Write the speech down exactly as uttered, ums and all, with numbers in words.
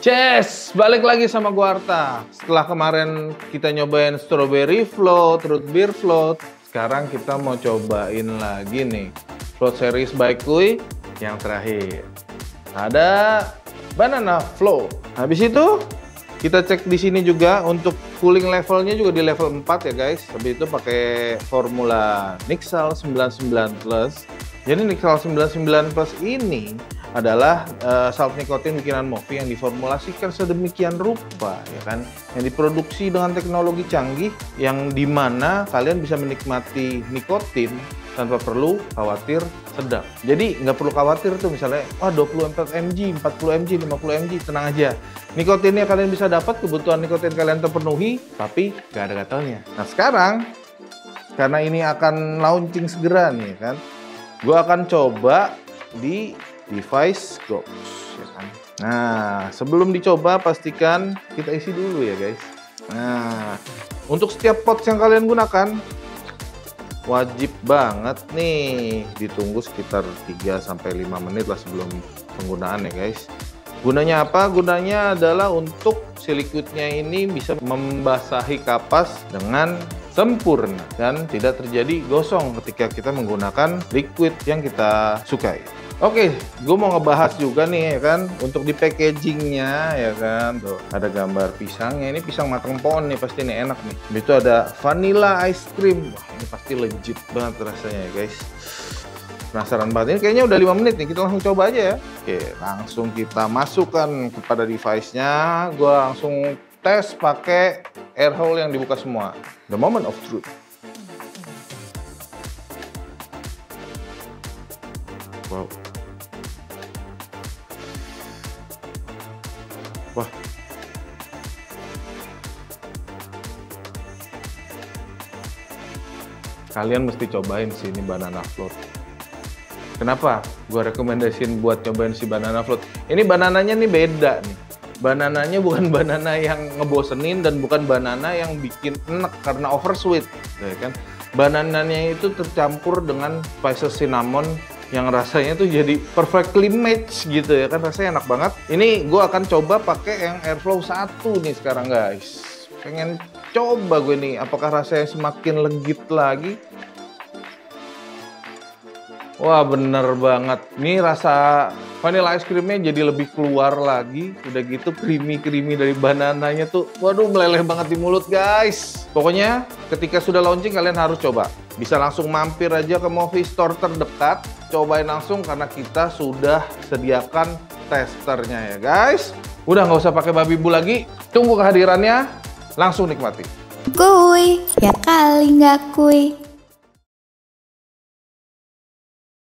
Yes, balik lagi sama gua Arta. Setelah kemarin kita nyobain strawberry float, root beer float, sekarang kita mau cobain lagi nih float series by Kui yang terakhir. Ada banana float. Habis itu kita cek di sini juga untuk cooling levelnya juga di level empat ya guys. Habis itu pakai formula Nixal sembilan puluh sembilan plus. Jadi Nixal sembilan puluh sembilan plus ini adalah uh, salt nikotin bikinan Movi yang diformulasikan sedemikian rupa ya kan, yang diproduksi dengan teknologi canggih yang dimana kalian bisa menikmati nikotin tanpa perlu khawatir sedap. Jadi nggak perlu khawatir tuh misalnya wah dua puluh empat miligram, empat puluh miligram, lima puluh miligram, tenang aja. Nikotinnya kalian bisa dapat, kebutuhan nikotin kalian terpenuhi, tapi nggak ada gatalnya. Nah sekarang karena ini akan launching segera nih kan, gue akan coba di device Gox ya kan. Nah sebelum dicoba pastikan kita isi dulu ya guys. Nah untuk setiap pot yang kalian gunakan wajib banget nih ditunggu sekitar tiga sampai lima menit lah sebelum penggunaan ya guys. Gunanya apa? Gunanya adalah untuk si liquidnya ini bisa membasahi kapas dengan sempurna dan tidak terjadi gosong ketika kita menggunakan liquid yang kita sukai. Oke, gue mau ngebahas juga nih ya kan, untuk di packagingnya ya kan, tuh ada gambar pisangnya, ini pisang matang pohon nih, pasti ini enak nih. Itu ada vanilla ice cream, wah ini pasti legit banget rasanya ya guys. Penasaran banget, ini kayaknya udah lima menit nih, kita langsung coba aja ya. Oke, langsung kita masukkan kepada device-nya, gue langsung tes pakai air hole yang dibuka semua. The moment of truth. Wow. Wah. Kalian mesti cobain sih ini banana float. Kenapa? Gua rekomendasiin buat cobain si banana float. Ini banananya nih beda nih. Banananya bukan banana yang ngebosenin dan bukan banana yang bikin enek karena oversweet, ya kan? Banananya itu tercampur dengan spices cinnamon yang rasanya tuh jadi perfectly match gitu ya kan, rasanya enak banget. Ini gue akan coba pakai yang airflow satu nih sekarang guys. Pengen coba gue nih apakah rasanya semakin legit lagi. Wah bener banget, ini rasa vanilla ice creamnya jadi lebih keluar lagi. Udah gitu creamy-creamy dari banananya tuh, waduh meleleh banget di mulut guys. Pokoknya ketika sudah launching kalian harus coba. Bisa langsung mampir aja ke Movi Store terdekat, cobain langsung karena kita sudah sediakan testernya ya guys. Udah nggak usah pakai babi bu lagi, tunggu kehadirannya, langsung nikmati. Kuy, ya kali nggak kuy.